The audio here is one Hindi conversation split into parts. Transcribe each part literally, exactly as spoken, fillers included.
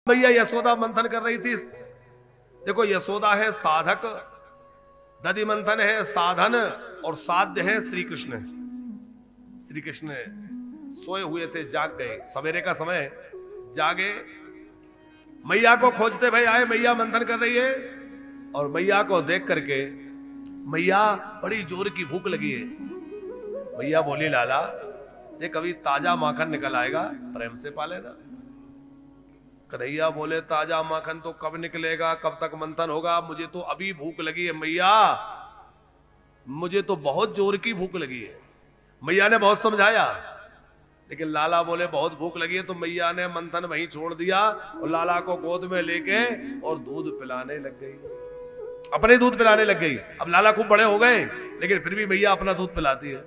भैया यशोदा मंथन कर रही थी। देखो, यशोदा है साधक, दधि मंथन है साधन, और साध्य है श्री कृष्ण। श्री कृष्ण सोए हुए थे, जाग गए, सवेरे का समय, जागे, मैया को खोजते भाई आए। मैया मंथन कर रही है और मैया को देख करके मैया बड़ी जोर की भूख लगी है। मैया बोली, लाला ये कभी ताजा माखन निकल आएगा, प्रेम से पाले ना। कन्हैया बोले, ताजा माखन तो कब निकलेगा, कब तक मंथन होगा, मुझे तो अभी भूख लगी है मैया, मुझे तो बहुत जोर की भूख लगी है। मैया ने बहुत समझाया, लेकिन लाला बोले बहुत भूख लगी है, तो मैया ने मंथन वहीं छोड़ दिया और लाला को गोद में लेके और दूध पिलाने लग गई, अपने दूध पिलाने लग गई। अब लाला खूब बड़े हो गए, लेकिन फिर भी मैया अपना दूध पिलाती है।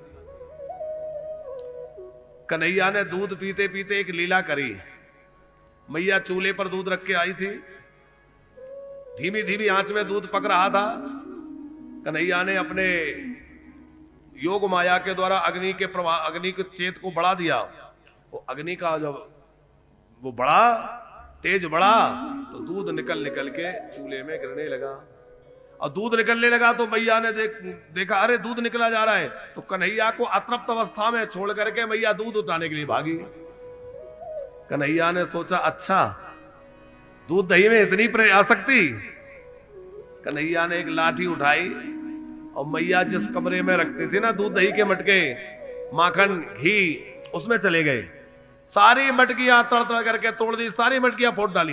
कन्हैया ने दूध पीते पीते एक लीला करी। मैया चूल्हे पर दूध रख के आई थी, धीमी धीमी आंच में दूध पक रहा था। कन्हैया ने अपने योग माया के द्वारा अग्नि के प्रवाह, अग्नि के चेत को बढ़ा दिया। वो अग्नि का जब वो बढ़ा, तेज बढ़ा, तो दूध निकल निकल के चूल्हे में गिरने लगा। और दूध निकलने लगा तो मैया ने देख देखा, अरे दूध निकला जा रहा है। तो कन्हैया को अतृप्त अवस्था में छोड़ करके मैया दूध उठाने के लिए भागी। कन्हैया ने सोचा, अच्छा दूध दही में इतनी आसक्ति। कन्हैया ने एक लाठी उठाई और मैया जिस कमरे में रखती थी ना दूध दही के मटके, माखन घी, उसमें चले गए। सारी मटकियां तड़ तड़ करके तोड़ दी, सारी मटकियां फोड़ डाली।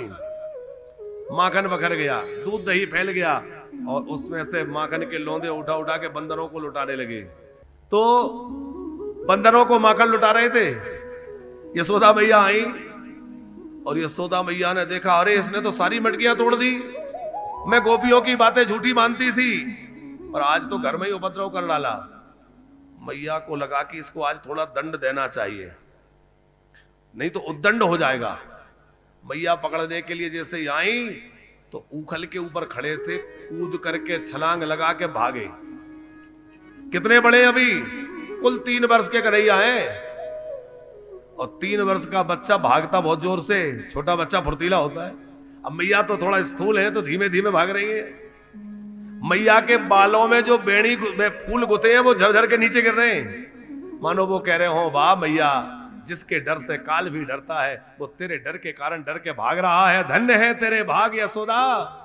माखन बखर गया, दूध दही फैल गया और उसमें से माखन के लोंदे उठा उठा के बंदरों को लुटाने लगे। तो बंदरों को माखन लुटा रहे थे। यशोदा मैया आई और यशोदा मैया ने देखा, अरे इसने तो सारी मटकियां तोड़ दी। मैं गोपियों की बातें झूठी मानती थी और आज तो घर में ही उपद्रव कर डाला। मैया को लगा कि इसको आज थोड़ा दंड देना चाहिए, नहीं तो उद्दंड हो जाएगा। मैया पकड़ने के लिए जैसे आई तो उखल के ऊपर खड़े थे, कूद करके छलांग लगा के भागे। कितने बड़े, अभी कुल तीन वर्ष के कन्हैया हैं और तीन वर्ष का बच्चा भागता बहुत जोर से, छोटा बच्चा फुर्तीला होता है। अब मैया तो थोड़ा स्थूल है तो धीमे धीमे भाग रही है। मैया के बालों में जो बेड़ी में फूल गुथे हैं वो झरझर के नीचे गिर रहे हैं, मानो वो कह रहे हो, वाह मैया, जिसके डर से काल भी डरता है वो तेरे डर के कारण डर के भाग रहा है। धन्य है तेरे भाग यशोदा।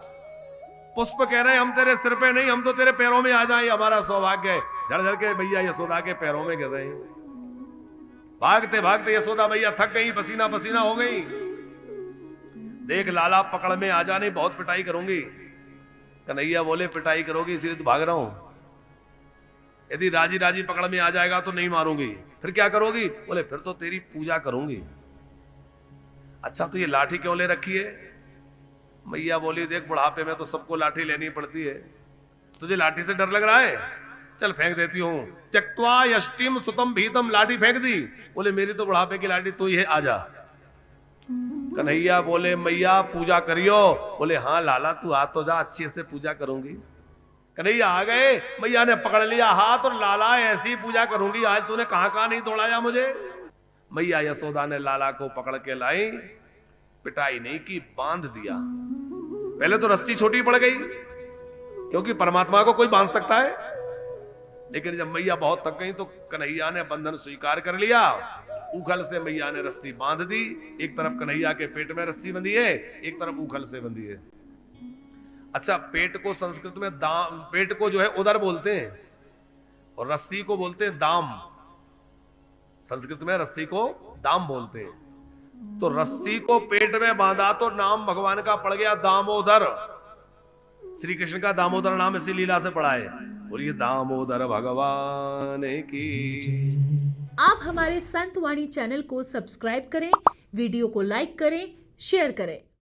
पुष्प कह रहे हैं, हम तेरे सिर पे नहीं, हम तो तेरे पैरों में आ जाए, हमारा सौभाग्य है। झरझर के मैया यशोदा के पैरों में गिर रहे हैं। भागते भागते यशोदा मैया थक गई, पसीना पसीना हो गई। देख लाला पकड़ में आ जाने, बहुत पिटाई करूंगी। कन्हैया बोले, पिटाई करोगी इसलिए तो भाग रहा हूं, यदि राजी राजी पकड़ में आ जाएगा तो नहीं मारूंगी। फिर क्या करोगी? बोले, फिर तो तेरी पूजा करूंगी। अच्छा तो ये लाठी क्यों ले रखी है? मैया बोली, देख बुढ़ापे में तो सबको लाठी लेनी पड़ती है, तुझे लाठी से डर लग रहा है, चल फेंक देती हूं। त्यक्त्वा यष्टिम सुतम भीतम, लाठी फेंक दी। बोले, मेरी तो बुढ़ापे की लाठी तू ही है, आजा। कन्हैया बोले, मैया पूजा करियो। बोले, हाँ लाला तू आ तो जा, अच्छे से पूजा करूंगी। कन्हैया आ गए, मैया ने पकड़ लिया हाथ और, लाला ऐसी पूजा करूंगी, आज तूने कहां कहां नहीं दौड़ाया मुझे। मैया यशोदा ने लाला को पकड़ के लाई, पिटाई नहीं की, बांध दिया। पहले तो रस्सी छोटी पड़ गई, क्योंकि परमात्मा को कोई बांध सकता है, लेकिन जब मैया बहुत थक गई तो कन्हैया ने बंधन स्वीकार कर लिया। उखल से मैया ने रस्सी बांध दी। एक तरफ कन्हैया के पेट में रस्सी बंधी है, एक तरफ उखल से बंधी है। अच्छा, पेट को संस्कृत में दाम, पेट को जो है उदर बोलते हैं और रस्सी को बोलते हैं दाम। संस्कृत में रस्सी को दाम बोलते हैं। तो रस्सी को पेट में बांधा तो नाम भगवान का पड़ गया दामोदर। श्री कृष्ण का दामोदर नाम इसी लीला से पड़ा है। बोलिए दामोदर भगवान की। आप हमारे संत वाणी चैनल को सब्सक्राइब करें, वीडियो को लाइक करें, शेयर करें।